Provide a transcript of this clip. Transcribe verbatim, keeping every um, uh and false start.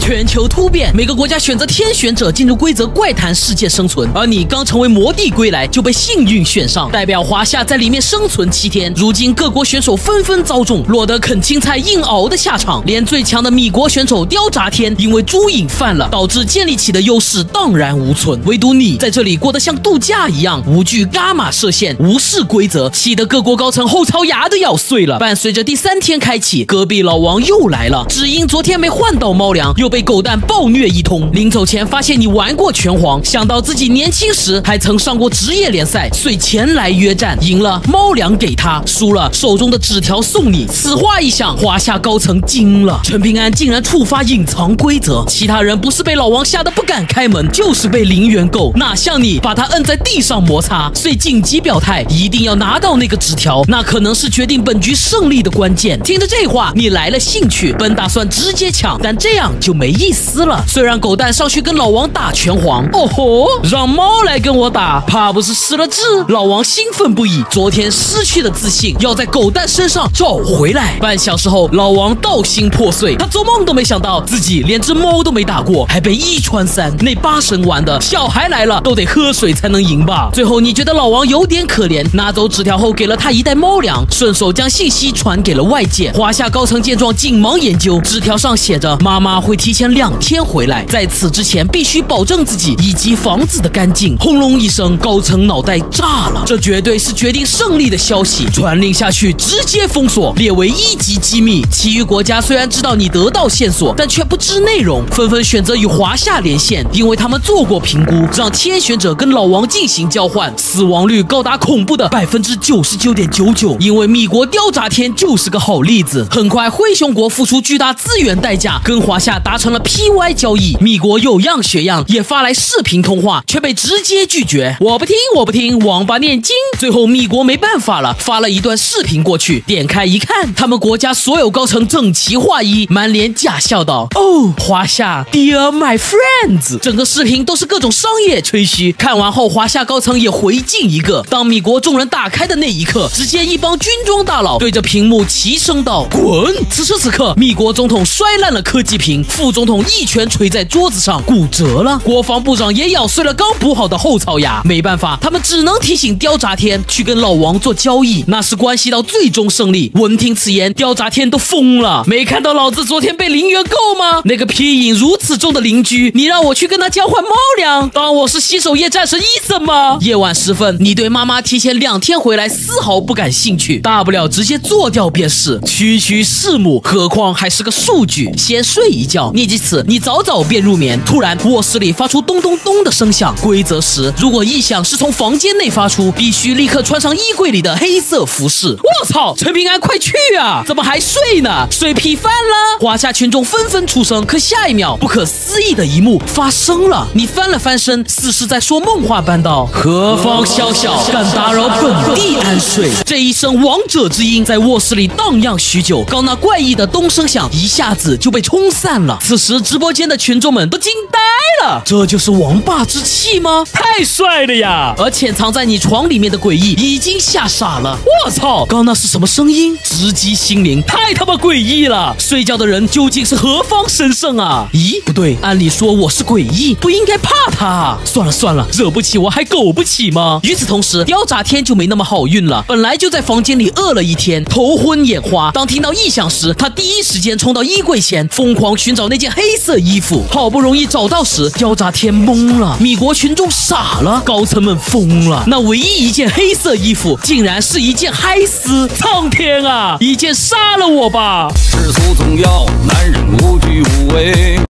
全球突变，每个国家选择天选者进入规则怪谈世界生存，而你刚成为魔帝归来就被幸运选上，代表华夏在里面生存七天。如今各国选手纷纷遭中，落得啃青菜硬熬的下场。连最强的米国选手刁炸天因为猪瘾犯了，导致建立起的优势荡然无存。唯独你在这里过得像度假一样，无惧伽马射线，无视规则，气得各国高层后槽牙都咬碎了。伴随着第三天开启，隔壁老王又来了，只因昨天没换到猫粮，又被狗蛋暴虐一通。临走前发现你玩过拳皇，想到自己年轻时还曾上过职业联赛，遂前来约战，赢了猫粮给他，输了手中的纸条送你。此话一响，华夏高层惊了，陈平安竟然触发隐藏规则，其他人不是被老王吓得不敢开门，就是被零元购，哪像你把他摁在地上摩擦，遂紧急表态，一定要拿到那个纸条，那可能是决定本局胜利的关键。听着这话，你来了兴趣，本打算直接抢，但这样就没意思了。虽然狗蛋上去跟老王打拳皇，哦吼，让猫来跟我打，怕不是失了智？老王兴奋不已，昨天失去的自信要在狗蛋身上找回来。半小时后，老王道心破碎，他做梦都没想到自己连只猫都没打过，还被一穿三，那八神玩的小孩来了都得喝水才能赢吧。最后你觉得老王有点可怜，拿走纸条后给了他一袋猫粮，顺手将信息传给了外界。华夏高层见状紧忙研究，纸条上写着妈妈会提前两天回来，在此之前必须保证自己以及房子的干净。轰隆一声，高层脑袋炸了，这绝对是决定胜利的消息，传令下去直接封锁，列为一级机密。其余国家虽然知道你得到线索，但却不知内容，纷纷选择与华夏连线，因为他们做过评估，让天选者跟老王进行交换，死亡率高达恐怖的百分之九十九点九九。因为米国刁炸天就是个好例子。很快，灰熊国付出巨大资源代价，跟华夏达成了 P Y 交易。米国有样学样，也发来视频通话，却被直接拒绝。我不听，我不听，王八念经。最后米国没办法了，发了一段视频过去，点开一看，他们国家所有高层整齐划一，满脸假笑道：“哦，华夏 ，Dear my friends。”整个视频都是各种商业吹嘘。看完后，华夏高层也回敬一个。当米国众人打开的那一刻，只见一帮军装大佬对着屏幕齐声道：“滚！”此时此刻，米国总统摔烂了科技屏，副总统一拳捶在桌子上骨折了，国防部长也咬碎了刚补好的后槽牙。没办法，他们只能提醒刁炸天去跟老王做交易，那是关系到最终胜利。闻听此言，刁炸天都疯了，没看到老子昨天被零元购吗？那个皮瘾如此重的邻居，你让我去跟他交换猫粮，当我是洗手液战神伊森吗？夜晚时分，你对妈妈提前两天回来丝毫不感兴趣，大不了直接做掉便是，区区弑母，何况还是个数据。先睡一觉，念及此，你早早便入眠。突然，卧室里发出咚咚咚的声响。规则时，如果异响是从房间内发出，必须立刻穿上衣柜里的黑色服饰。我操，陈平安，快去啊！怎么还睡呢？睡屁饭了！华夏群众纷纷出声，可下一秒，不可思议的一幕发生了。你翻了翻身，似是在说梦话般道：“何方宵小，敢打扰本地安睡？”这一声王者之音在卧室里荡漾许久，刚那怪异的咚声响一下子就被冲散了。此时直播间的群众们都惊呆了，这就是王霸之气吗？太帅了呀！而潜藏在你床里面的诡异已经吓傻了。我操，刚那是什么声音？直击心灵，太他妈诡异了！睡觉的人究竟是何方神圣啊？咦，不对，按理说我是诡异，不应该怕他啊。算了算了，惹不起我还苟不起吗？与此同时，刁炸天就没那么好运了，本来就在房间里饿了一天，头昏眼花。当听到异响时，他第一时间冲到衣柜前，疯狂寻找那件黑色衣服。好不容易找到时，刁炸天懵了，米国群众傻了，高层们疯了。那唯一一件黑色衣服，竟然是一件嗨丝！苍天啊，一件杀了我吧！ 世俗总要男人无惧无畏。